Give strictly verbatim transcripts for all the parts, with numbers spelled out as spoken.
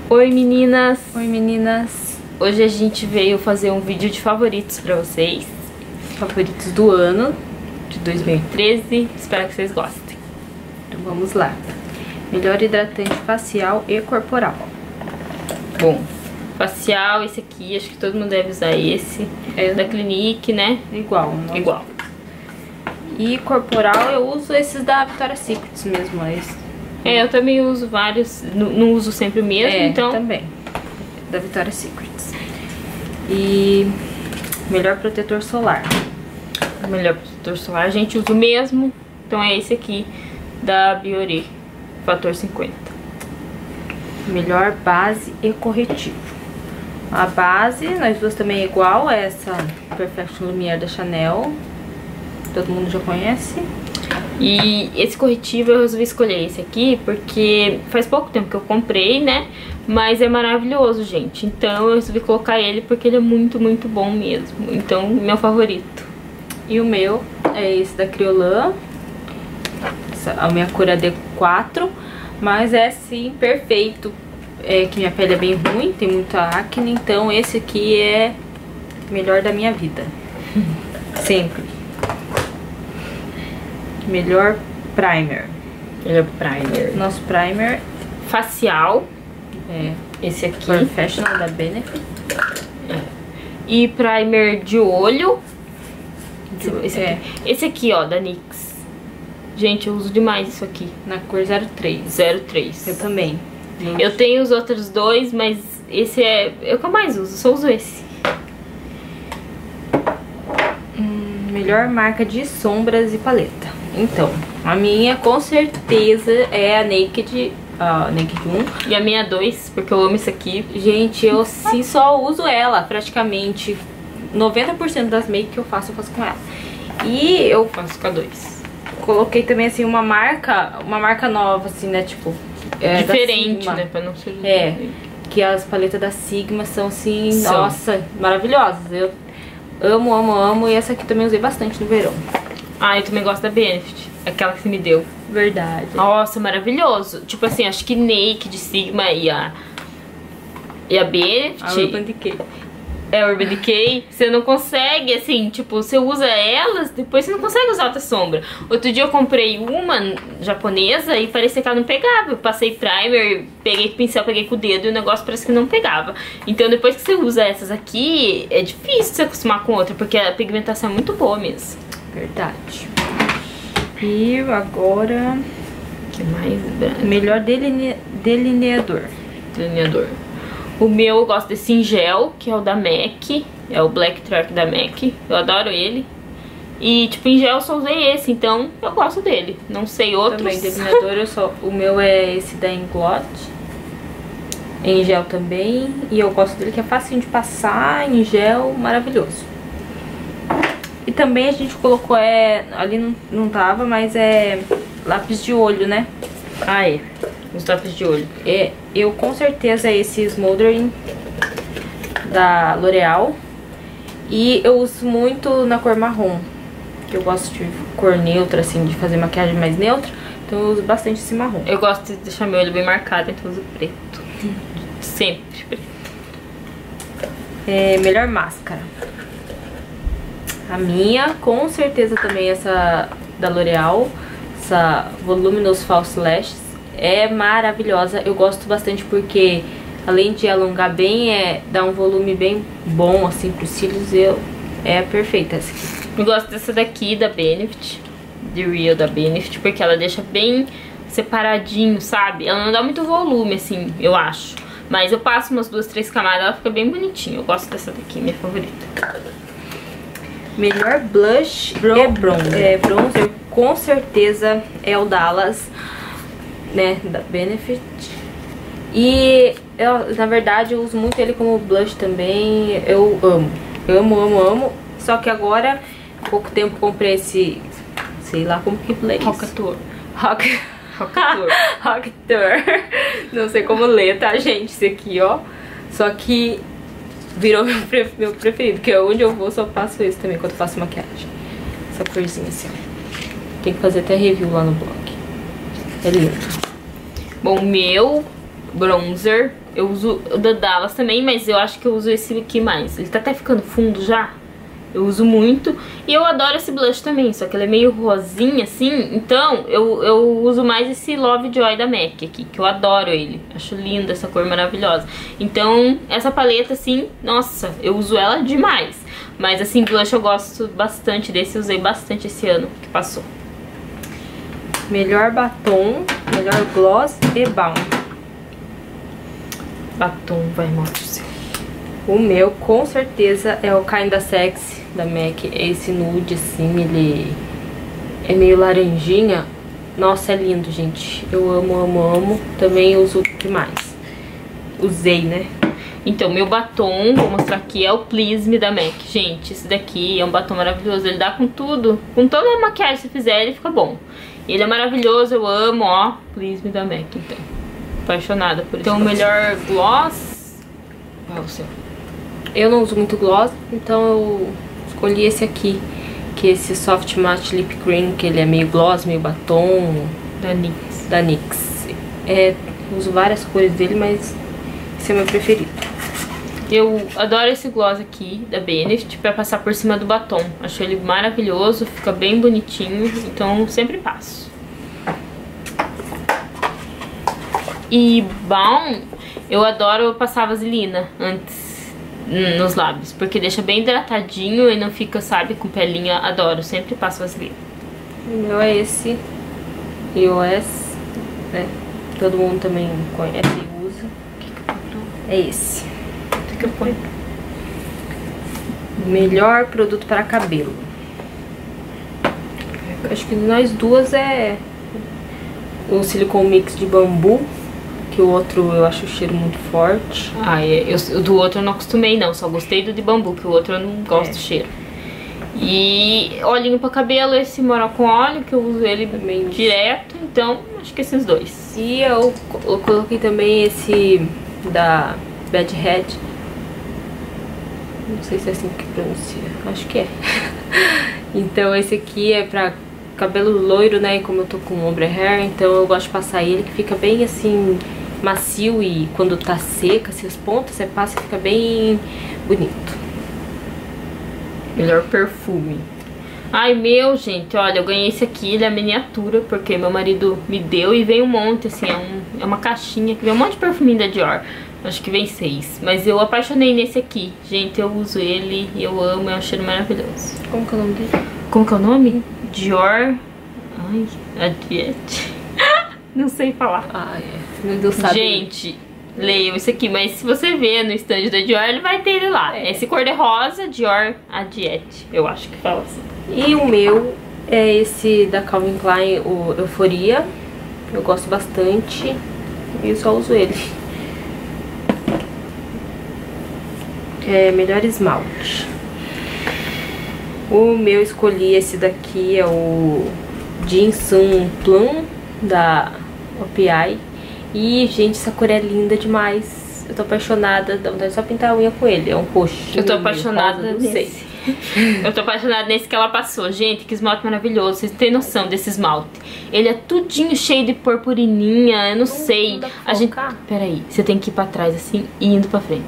Oi meninas! Oi meninas! Hoje a gente veio fazer um vídeo de favoritos pra vocês. Favoritos do ano de dois mil e treze. Espero que vocês gostem. Então vamos lá. Melhor hidratante facial e corporal. Bom, facial, esse aqui, acho que todo mundo deve usar esse. É da Clinique, né? Igual. Igual. E corporal eu uso esses da Victoria's Secret mesmo. Esse. É, eu também uso vários, não, não uso sempre o mesmo, é, então... também. Da Victoria's Secret. E melhor protetor solar. O melhor protetor solar a gente usa o mesmo, então é esse aqui da Biore, fator cinquenta. Melhor base e corretivo. A base, nós duas também é igual, é essa Perfection Lumière da Chanel. Todo mundo já conhece. E esse corretivo eu resolvi escolher esse aqui porque faz pouco tempo que eu comprei, né? Mas é maravilhoso, gente. Então eu resolvi colocar ele porque ele é muito, muito bom mesmo. Então, meu favorito. E o meu é esse da Kryolan. A minha cor é D quatro. Mas é sim perfeito. É que minha pele é bem ruim, tem muita acne. Então esse aqui é o melhor da minha vida. Sempre. Melhor primer. Melhor primer. Nosso primer facial. É esse aqui. Professional da Benefit. É. E primer de olho. De, esse, é. aqui. esse aqui, ó, da N Y X. Gente, eu uso demais isso aqui. Na cor zero três. zero três. Eu também. Eu, eu tenho os outros dois, mas esse é, é o que eu mais uso. Só uso esse. Hum, melhor marca de sombras e paleta. Então, a minha com certeza é a Naked, a Naked um. E a minha dois, porque eu amo isso aqui. Gente, eu sim só uso ela praticamente. noventa por cento das makes que eu faço, eu faço com ela. E eu faço com a dois. Coloquei também assim uma marca, uma marca nova assim, né, tipo... É, diferente, né, pra não ser... É, que as paletas da Sigma são assim, são. Nossa, maravilhosas. Eu amo, amo, amo. E essa aqui também usei bastante no verão. Ah, eu também gosto da Benefit, aquela que você me deu. Verdade. Nossa, maravilhoso. Tipo assim, acho que Naked, Sigma e a... E a Benefit... A Urban Decay. É, Urban Decay, você não consegue, assim, tipo, você usa elas, depois você não consegue usar outra sombra. Outro dia eu comprei uma japonesa e parecia que ela não pegava. Eu passei primer, peguei com o pincel, peguei com o dedo e o negócio parece que não pegava. Então depois que você usa essas aqui, é difícil você acostumar com outra, porque a pigmentação é muito boa mesmo. Verdade. E agora... Que mais branco? Melhor deline... delineador. Delineador. O meu eu gosto desse em gel, que é o da MAC. É o Black Track da MAC. Eu adoro ele. E tipo, em gel eu só usei esse, então eu gosto dele. Não sei outros. Também, delineador eu só... O meu é esse da Inglot. Em gel também. E eu gosto dele que é facinho de passar, em gel, maravilhoso. E também a gente colocou, é... Ali não, não tava, mas é lápis de olho, né? Ah, é. Os lápis de olho. É, eu com certeza esse Smoldering da L'Oreal. E eu uso muito na cor marrom, que eu gosto de cor neutra, assim, de fazer maquiagem mais neutra. Então eu uso bastante esse marrom. Eu gosto de deixar meu olho bem marcado, então eu uso preto. Sempre preto. É, melhor máscara. A minha, com certeza também essa da L'Oreal, essa Voluminous False Lashes. É maravilhosa, eu gosto bastante porque além de alongar bem, é dar um volume bem bom assim pros cílios. Eu, é perfeita essa aqui. Eu gosto dessa daqui da Benefit, The Real da Benefit, porque ela deixa bem separadinho, sabe? Ela não dá muito volume assim, eu acho. Mas eu passo umas duas, três camadas, ela fica bem bonitinha. Eu gosto dessa daqui, minha favorita. Melhor blush Bron e bronzer. É, bronzer com certeza é o Dallas, né, da Benefit. E eu, na verdade, eu uso muito ele como blush também. Eu amo, amo, amo, amo. Só que agora, há pouco tempo, comprei esse, sei lá como que lê isso. Rockateur. Rock... Rockateur. Rockateur. Não sei como ler, tá, gente? Esse aqui, ó. Só que virou meu, pre... meu preferido, que é onde eu vou, só faço esse também quando eu faço maquiagem. Essa corzinha assim, ó. Tem que fazer até review lá no blog. É lindo. Bom, meu bronzer Eu uso o da Dallas também, mas eu acho que eu uso esse aqui mais. Ele tá até ficando fundo já. Eu uso muito. E eu adoro esse blush também, só que ele é meio rosinha assim. Então eu, eu uso mais esse Lovejoy da MAC aqui, que eu adoro ele. Acho linda essa cor maravilhosa. Então essa paleta assim, nossa, eu uso ela demais. Mas assim, blush eu gosto bastante desse. Eu usei bastante esse ano que passou. Melhor batom, melhor gloss e balm. Batom, vai, mostra o seu. O meu, com certeza, é o Kinda Sexy da MAC. Esse nude, assim, ele é meio laranjinha. Nossa, é lindo, gente. Eu amo, amo, amo. Também uso o que mais? Usei, né? Então, meu batom, vou mostrar aqui, é o Please Me da MAC. Gente, esse daqui é um batom maravilhoso. Ele dá com tudo. Com toda a maquiagem que você fizer, ele fica bom. Ele é maravilhoso, eu amo, ó. Please Me da MAC, então. Apaixonada por isso. Então, o melhor gloss... Qual é o seu? Eu não uso muito gloss, então eu escolhi esse aqui. Que é esse Soft Matte Lip Cream, que ele é meio gloss, meio batom. Da NYX. Da NYX. É, uso várias cores dele, mas esse é o meu preferido. Eu adoro esse gloss aqui, da Benefit, pra passar por cima do batom. Acho ele maravilhoso, fica bem bonitinho, então sempre passo. E balm, eu adoro passar vaselina antes nos lábios, porque deixa bem hidratadinho e não fica, sabe, com pelinha. Adoro, sempre passo vaselina. O meu é esse E O S, né? Todo mundo também conhece e usa. O que que eu compro? É esse. O que que eu ponho? Melhor produto para cabelo. Acho que nós duas é o Silicone Mix de bambu. Que o outro eu acho o cheiro muito forte. Ah, é, eu, do outro eu não acostumei não, só gostei do de bambu, que o outro eu não gosto é. do cheiro. E olhinho pra cabelo, esse Moral com óleo, que eu uso ele também direto, então acho que esses dois. E eu, eu coloquei também esse da Bad Head. Não sei se é assim que pronuncia, acho que é. Então esse aqui é pra cabelo loiro, né, e como eu tô com ombre hair, então eu gosto de passar ele, que fica bem assim... macio, e quando tá seca, se as pontas você passa, fica bem bonito. Melhor perfume. Ai, meu, gente, olha, eu ganhei esse aqui, ele é miniatura, porque meu marido me deu e vem um monte, assim, é, um, é uma caixinha que vem um monte de perfuminho da Dior. Acho que vem seis, mas eu apaixonei nesse aqui. Gente, eu uso ele, eu amo, é um cheiro maravilhoso. Como que é o nome dele? Como que é o nome? Dior... Ai, Adiette. Não sei falar. Ah, é. Meu Deus, sabe. Gente, leiam isso aqui, mas se você ver no stand da Dior, ele vai ter ele lá. É. Esse cor de rosa, Dior Adiette, eu acho que fala assim. E o meu é esse da Calvin Klein, o Euforia. Eu gosto bastante e eu só uso ele. É melhor esmalte. O meu escolhi esse daqui, é o Jinsun Plum da O P I. E, gente, essa cor é linda demais. Eu tô apaixonada, dá vontade de só pintar a unha com ele. É um roxinho. Eu tô apaixonada rosa, nesse. Eu tô apaixonada nesse que ela passou. Gente, que esmalte maravilhoso. Vocês têm noção desse esmalte? Ele é tudinho cheio de purpurininha. Eu não, não sei. Não dá pra a gente... focar? Peraí, você tem que ir pra trás assim e indo pra frente.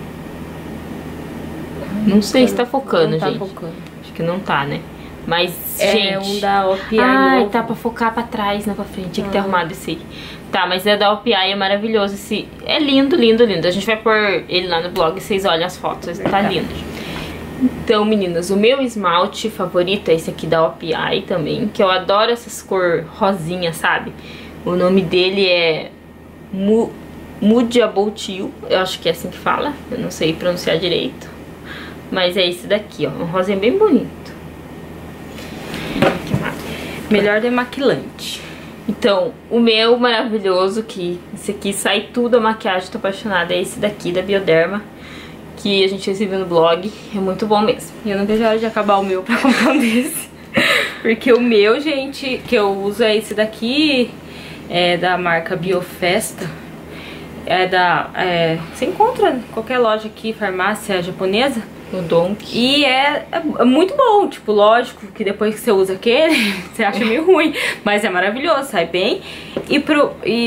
Não sei se tá focando, não tá gente. Focando. Acho que não tá, né? Mas, é gente... É um da O P I. Ai, novo. tá pra focar pra trás, não pra frente. Tinha que ter ah. arrumado esse aí. Tá, mas é da O P I, é maravilhoso. Esse... É lindo, lindo, lindo. A gente vai pôr ele lá no blog e vocês olham as fotos. Tá lindo. Então, meninas, o meu esmalte favorito é esse aqui da O P I também. Que eu adoro essas cor rosinha, sabe? O nome dele é... Mu... Mudiabotil. Eu acho que é assim que fala. Eu não sei pronunciar direito. Mas é esse daqui, ó. Um rosinha bem bonito. Melhor demaquilante. Então, o meu maravilhoso, que esse aqui sai tudo a maquiagem, tô apaixonada, é esse daqui da Bioderma, que a gente recebeu no blog, é muito bom mesmo. E eu não vejo a hora de acabar o meu pra comprar um desse. Porque o meu, gente, que eu uso é esse daqui, é da marca Biofesta. É da... É, você encontra em qualquer loja aqui, farmácia japonesa. O Donk. E é, é muito bom, tipo, lógico que depois que você usa aquele, você acha meio ruim, mas é maravilhoso, sai bem. E, pro, e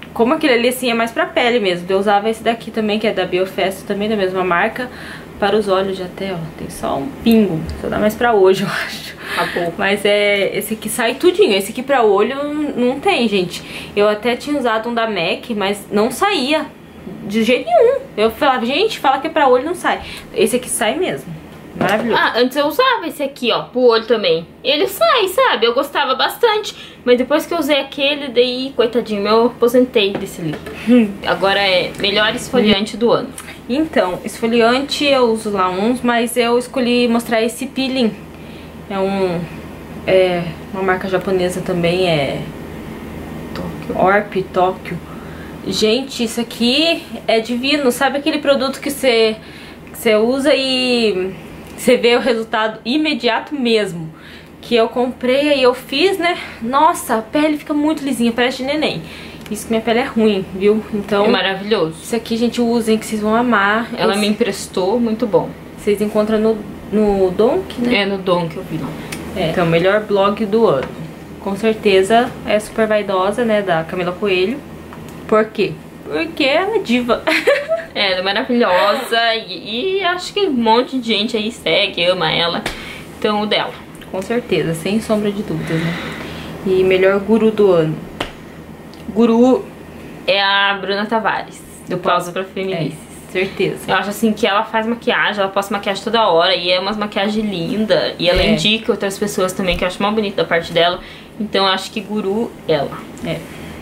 como aquele ali assim é mais pra pele mesmo. Eu usava esse daqui também, que é da Biofest, também da mesma marca. Para os olhos já até, ó, tem só um pingo. Só dá mais pra hoje, eu acho. Acabou. Mas é, esse aqui sai tudinho. Esse aqui pra olho não tem, gente. Eu até tinha usado um da MAC, mas não saía de jeito nenhum. Eu falava, gente, fala que é pra olho, não sai. Esse aqui sai mesmo. Maravilhoso. Ah, antes eu usava esse aqui, ó, pro olho também. Ele sai, sabe? Eu gostava bastante. Mas depois que eu usei aquele, daí, coitadinho, eu aposentei desse livro. Hum. Agora é melhor esfoliante hum. do ano. Então, esfoliante eu uso lá uns, mas eu escolhi mostrar esse peeling. É um... É uma marca japonesa também, é... Tóquio. Orp, Tóquio. Gente, isso aqui é divino. Sabe aquele produto que você que você usa e você vê o resultado imediato mesmo? Que eu comprei e eu fiz, né? Nossa, a pele fica muito lisinha, parece de neném. Isso que minha pele é ruim, viu? Então... É maravilhoso. Isso aqui, gente, usem que vocês vão amar. Ela Esse... me emprestou, muito bom. Vocês encontram no, no Donk, né? É, no Donk eu vi lá. É, então, melhor blog do ano. Com certeza é Super Vaidosa, né? Da Camila Coelho. Por quê? Porque ela é diva. É, ela é maravilhosa e, e acho que um monte de gente aí segue, ama ela. Então, o dela. Com certeza, sem sombra de dúvidas, né? E melhor guru do ano. Guru é a Bruna Tavares, do Pausa pra Feministas. É, certeza. Eu acho assim que ela faz maquiagem, ela posta maquiagem toda hora e é umas maquiagens lindas. E ela é. indica outras pessoas também, que eu acho mais bonita da parte dela. Então eu acho que guru, ela. É.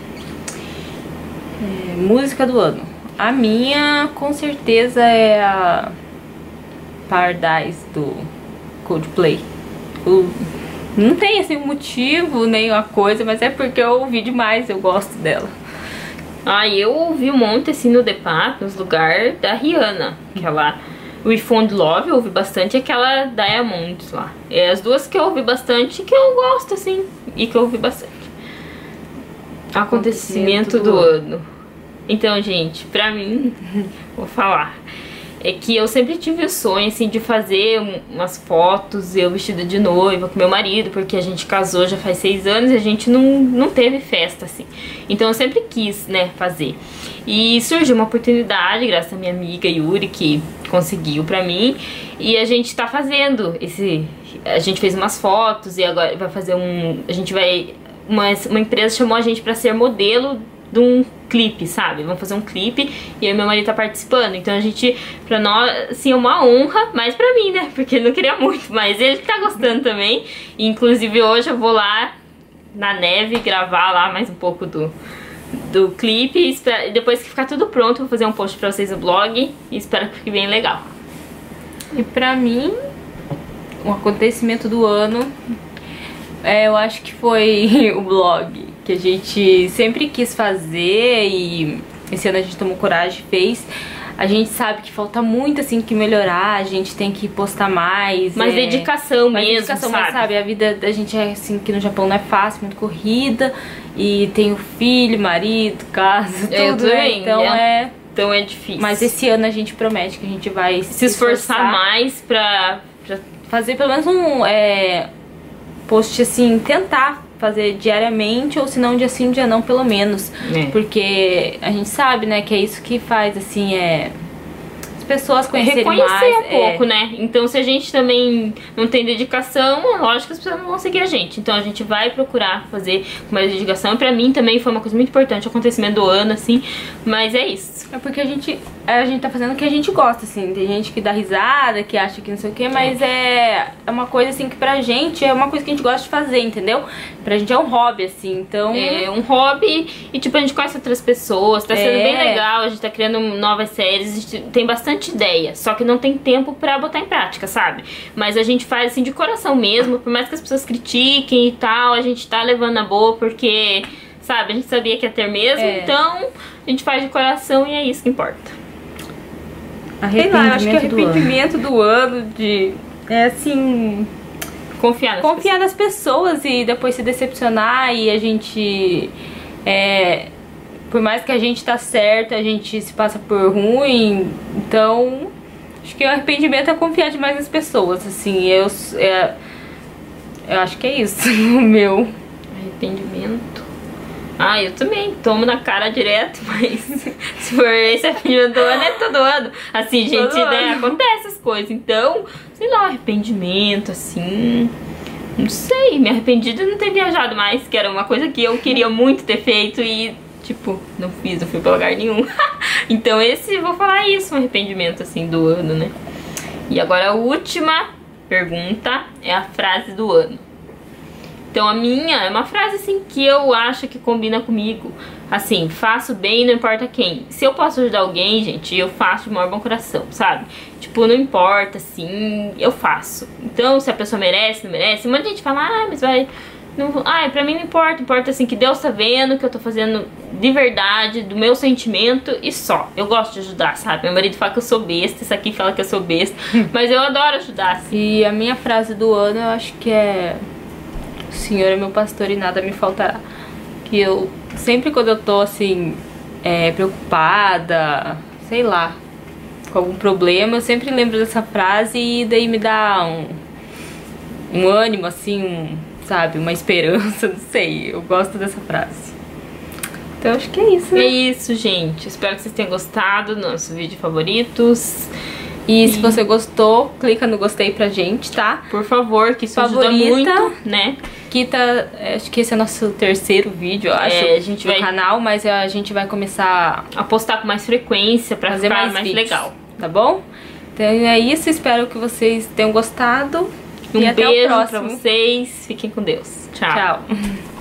É, música do ano. A minha, com certeza, é a Paradise do Coldplay. O... Não tem assim um motivo, nem uma coisa, mas é porque eu ouvi demais, eu gosto dela. Ah, eu ouvi um monte assim no Depart, nos lugares da Rihanna. Aquela We Found Love eu ouvi bastante, aquela Diamonds lá. É as duas que eu ouvi bastante, que eu gosto assim, e que eu ouvi bastante. Acontecimento, Acontecimento do, do ano. ano. Então, gente, pra mim, vou falar. É que eu sempre tive o sonho, assim, de fazer umas fotos, eu vestida de noiva com meu marido, porque a gente casou já faz seis anos e a gente não, não teve festa, assim. Então eu sempre quis, né, fazer. E surgiu uma oportunidade, graças à minha amiga Yuri, que conseguiu pra mim. E a gente tá fazendo esse... A gente fez umas fotos e agora vai fazer um... A gente vai... Uma, uma empresa chamou a gente pra ser modelo de um clipe, sabe? Vamos fazer um clipe e aí meu marido tá participando. Então a gente, pra nós, assim, é uma honra, mais pra mim, né? Porque ele não queria muito, mas ele tá gostando também. E, inclusive hoje eu vou lá na neve gravar lá mais um pouco do, do clipe. E espero, depois que ficar tudo pronto, eu vou fazer um post pra vocês no blog e espero que fique bem legal. E pra mim, o acontecimento do ano, é, eu acho que foi o blog. Que a gente sempre quis fazer e esse ano a gente tomou coragem e fez. A gente sabe que falta muito, assim, que melhorar, a gente tem que postar mais. Mais é... dedicação mais mesmo, dedicação, sabe? Mas, sabe? A vida da gente é assim, que no Japão não é fácil, muito corrida. E tem o filho, marido, casa, tudo, eu né? Então é... é... Então é difícil. Mas esse ano a gente promete que a gente vai se esforçar, esforçar mais pra, pra... fazer pelo menos um é, post, assim, tentar fazer diariamente, ou se não, um dia sim, um dia não, pelo menos. É. Porque a gente sabe, né, que é isso que faz, assim, é... as pessoas conhecerem mais. Reconhecer um pouco, é... né? Então, se a gente também não tem dedicação, é lógico que as pessoas não vão seguir a gente. Então, a gente vai procurar fazer com mais dedicação. E pra mim também foi uma coisa muito importante, o acontecimento do ano, assim. Mas é isso. É porque a gente, a gente tá fazendo o que a gente gosta, assim. Tem gente que dá risada, que acha que não sei o que, mas é, é uma coisa, assim, que pra gente é uma coisa que a gente gosta de fazer, entendeu? Pra gente é um hobby, assim, então... É um hobby e, tipo, a gente conhece outras pessoas, tá sendo é. bem legal, a gente tá criando novas séries, a gente tem bastante ideia, só que não tem tempo pra botar em prática, sabe? Mas a gente faz, assim, de coração mesmo, por mais que as pessoas critiquem e tal, a gente tá levando na boa, porque... Sabe, a gente sabia que ia ter mesmo, é. então a gente faz de coração e é isso que importa. Sei lá, eu acho que arrependimento do ano, de, é assim... Confiar nas Confiar pessoas. nas pessoas e depois se decepcionar e a gente... É, por mais que a gente tá certo, a gente se passa por ruim, então... Acho que o arrependimento é confiar demais nas pessoas, assim, eu... É, eu acho que é isso, o meu... Arrependimento... Ah, eu também tomo na cara direto, mas se for esse arrependimento do ano, é todo ano. Assim, gente, né, acontece essas coisas. Então, sei lá, arrependimento, assim... Não sei, me arrependi de não ter viajado mais, que era uma coisa que eu queria muito ter feito e, tipo, não fiz, não fui pra lugar nenhum. Então esse, vou falar isso, um arrependimento, assim, do ano, né? E agora a última pergunta é a frase do ano. Então a minha é uma frase assim que eu acho que combina comigo. Assim, faço bem, não importa quem. Se eu posso ajudar alguém, gente, eu faço de maior bom coração, sabe? Tipo, não importa, assim, eu faço. Então, se a pessoa merece, não merece, muita gente fala, ah, mas vai... Não, ah, pra mim não importa, importa assim que Deus tá vendo que eu tô fazendo de verdade, do meu sentimento e só. Eu gosto de ajudar, sabe? Meu marido fala que eu sou besta, isso aqui fala que eu sou besta, mas eu adoro ajudar, assim. E a minha frase do ano eu acho que é: o Senhor é meu pastor e nada me faltará. Que eu, sempre quando eu tô assim, é, preocupada, sei lá, com algum problema, eu sempre lembro dessa frase e daí me dá um, um ânimo, assim, um, sabe, uma esperança, não sei, eu gosto dessa frase. Então acho que é isso, né? É isso, gente. Espero que vocês tenham gostado do nosso vídeo favoritos. E, e se você gostou, clica no gostei pra gente, tá? Por favor, que isso Favorita, ajuda muito, né? Que tá, acho que esse é o nosso terceiro vídeo, eu acho, é, a gente do vai... canal, mas a gente vai começar a postar com mais frequência pra fazer ficar mais, mais vídeos, legal. Tá bom? Então é isso, espero que vocês tenham gostado. Um e até beijo o próximo. pra vocês, fiquem com Deus. Tchau. Tchau.